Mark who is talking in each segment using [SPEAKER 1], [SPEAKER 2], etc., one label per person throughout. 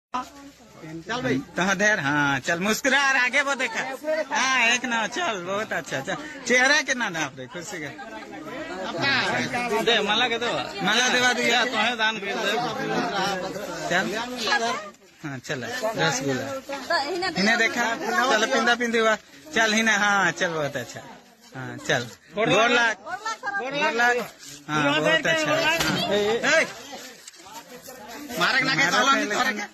[SPEAKER 1] चल भाई तो देर। हाँ चल मुस्कुरा और आगे वो देखा। हाँ एक ना चल बहुत अच्छा। चल चेहरा कितना ना आप खुशी का दे मला के दो मला देवा दिया तो है दान कर दे। चल हाँ चल रसगुल्ला इन्हें देखा। चल पिंदा पिंदी हुआ। चल इन्हें हाँ चल बहुत अच्छा। हाँ चल गोर लाख हाँ बहुत अच्छा। मारक ना के चलो नहीं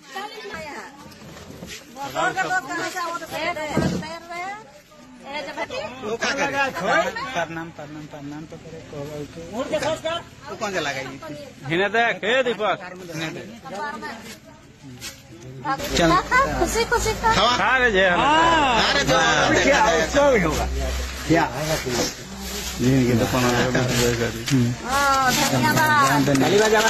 [SPEAKER 1] प्रणाम तो करे कौन से लगाई हिने देख हे दीपक हिने देख चल
[SPEAKER 2] खुशी खुशी
[SPEAKER 1] खा रहे जे अरे जो चल होगा क्या जिंदगी तो कोना ताली बजावा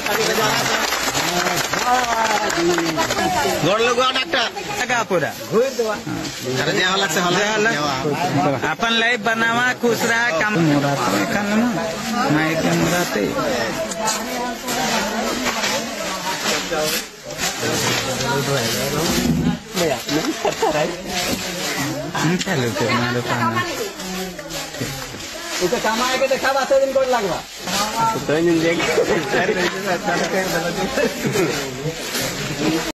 [SPEAKER 1] गोड़ लगवा डॉक्टर लगा पूरा घुर दवा अरे जे हलक से हलक अपन लाइफ बनावा खुश रहा काम मुराते कन मैं के मुराते भैया नहीं करता रहा चलो फिर मेरे पास उसे काम आएगा देखा बात है दिन गोड़ लगवा तो नहीं देख